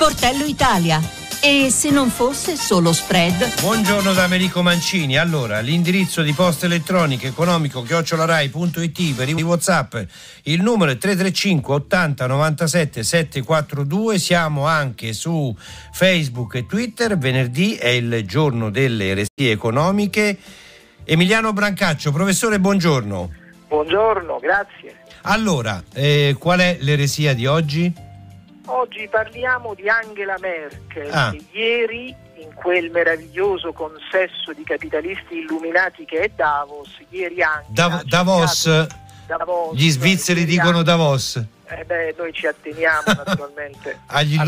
Sportello Italia. E se non fosse solo spread? Buongiorno da Americo Mancini. Allora, l'indirizzo di posta elettronica economico@rai.it per i WhatsApp, il numero è 335 80 97 742. Siamo anche su Facebook e Twitter. Venerdì è il giorno delle eresie economiche. Emiliano Brancaccio, professore, buongiorno. Buongiorno, grazie. Allora, qual è l'eresia di oggi? Oggi parliamo di Angela Merkel, che ieri in quel meraviglioso consesso di capitalisti illuminati che è Davos, ieri anche Davos, gli svizzeri dicono Davos. Noi ci atteniamo naturalmente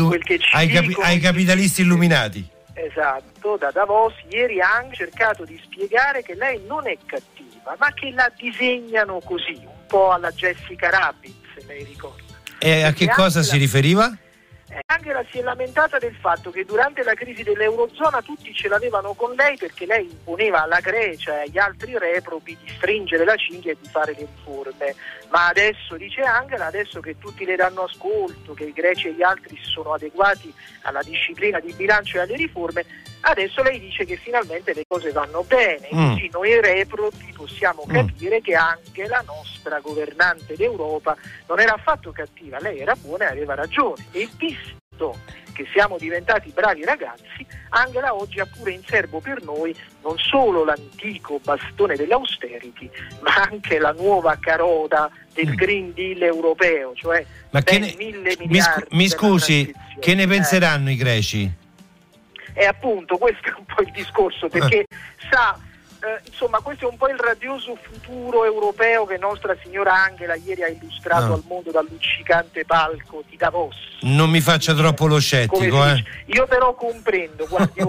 ai capitalisti illuminati. Esatto, da Davos ieri hanno cercato di spiegare che lei non è cattiva, ma che la disegnano così, un po' alla Jessica Rabbit, se lei ricorda. E a che cosa si riferiva? Angela si è lamentata del fatto che durante la crisi dell'Eurozona tutti ce l'avevano con lei perché lei imponeva alla Grecia e agli altri reprobi di stringere la cinghia e di fare le riforme. Ma adesso, dice Angela, adesso che tutti le danno ascolto, che i greci e gli altri si sono adeguati alla disciplina di bilancio e alle riforme, adesso lei dice che finalmente le cose vanno bene. Così noi reprobi possiamo capire che anche la nostra governante d'Europa non era affatto cattiva, lei era buona e aveva ragione. E visto che siamo diventati bravi ragazzi, Angela oggi ha pure in serbo per noi non solo l'antico bastone dell'austerity, ma anche la nuova carota del Green Deal europeo, cioè ben 1.000 miliardi. Mi scusi, che ne penseranno i greci? E appunto questo è un po' il discorso, perché insomma questo è un po' il radioso futuro europeo che Nostra Signora Angela ieri ha illustrato al mondo dall'luccicante palco di Davos. Non mi faccia troppo lo scettico, Io però comprendo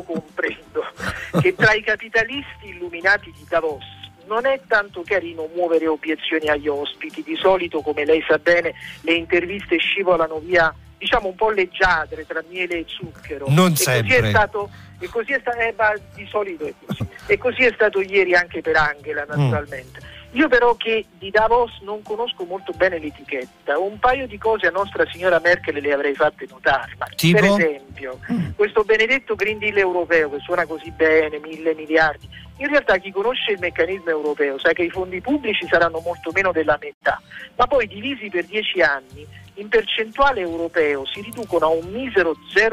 che tra i capitalisti illuminati di Davos non è tanto carino muovere obiezioni agli ospiti. Di solito, come lei sa bene, le interviste scivolano via, diciamo, un po' leggiadre tra miele e zucchero. Non sempre. Di solito è così. E così è stato ieri anche per Angela, naturalmente. Io però che di Davos non conosco molto bene l'etichetta, un paio di cose a Nostra Signora Merkel le avrei fatte notare. Ma tipo? Per esempio, questo benedetto Green Deal europeo che suona così bene, 1.000 miliardi, in realtà chi conosce il meccanismo europeo sa che i fondi pubblici saranno molto meno della metà, ma poi divisi per 10 anni, in percentuale europeo si riducono a un misero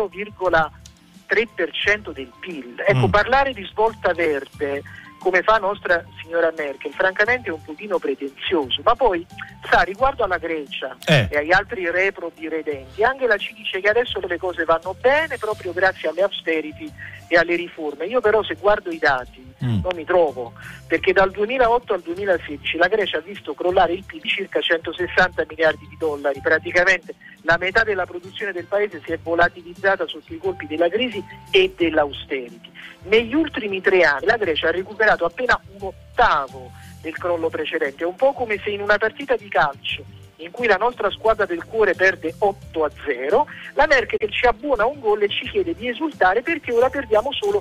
0,3% del PIL. Ecco, parlare di svolta verde come fa Nostra Signora Merkel, francamente è un pochino pretenzioso, ma poi riguardo alla Grecia e agli altri reprobi redenti, Angela ci dice che adesso le cose vanno bene proprio grazie alle austerity e alle riforme. Io però, se guardo i dati, non mi trovo, perché dal 2008 al 2016 la Grecia ha visto crollare il PIL di circa 160 miliardi di dollari, praticamente la metà della produzione del paese si è volatilizzata sotto i colpi della crisi e dell'austerity. Negli ultimi 3 anni la Grecia ha recuperato appena un ottavo del crollo precedente. È un po' come se in una partita di calcio in cui la nostra squadra del cuore perde 8-0, la Merkel ci abbona un gol e ci chiede di esultare perché ora perdiamo solo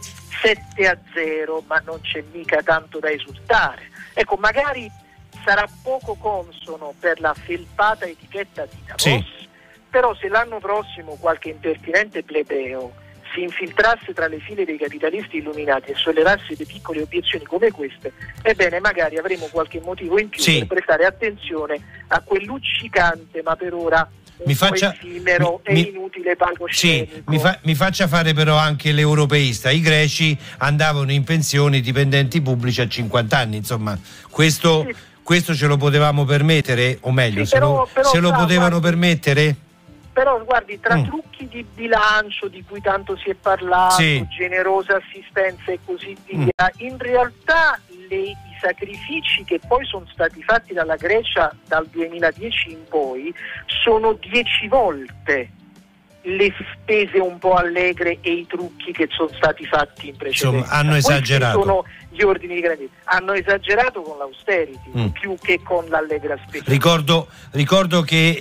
7-0, ma non c'è mica tanto da esultare. Ecco, magari sarà poco consono per la felpata etichetta di Davos, però se l'anno prossimo qualche impertinente plebeo si infiltrasse tra le file dei capitalisti illuminati e sollevasse le piccole obiezioni come queste, ebbene magari avremo qualche motivo in più per prestare attenzione a quel luccicante ma per ora effimero e inutile palcoscenico. Mi faccia fare però anche l'europeista. I greci andavano in pensione, i dipendenti pubblici a 50 anni, insomma questo ce lo potevamo permettere, o meglio se lo potevano permettere? Però guardi, tra trucchi di bilancio di cui tanto si è parlato, generosa assistenza e così via, in realtà i sacrifici che poi sono stati fatti dalla Grecia dal 2010 in poi sono 10 volte le spese un po' allegre e i trucchi che sono stati fatti in precedenza. Insomma, hanno esagerato. Sono gli ordini di grandezza. Hanno esagerato con l'austerity più che con l'allegra spesa. Ricordo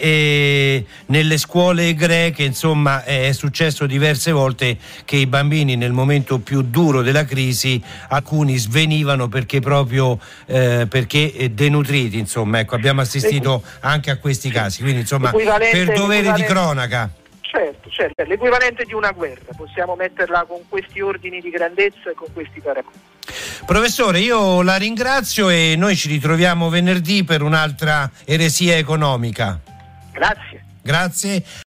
che nelle scuole greche, insomma, è successo diverse volte che i bambini nel momento più duro della crisi, alcuni svenivano perché proprio perché denutriti, insomma, ecco, abbiamo assistito anche a questi casi, quindi insomma per dovere di cronaca. Certo, certo, l'equivalente di una guerra, possiamo metterla con questi ordini di grandezza e con questi paragoni. Professore, io la ringrazio e noi ci ritroviamo venerdì per un'altra eresia economica. Grazie. Grazie.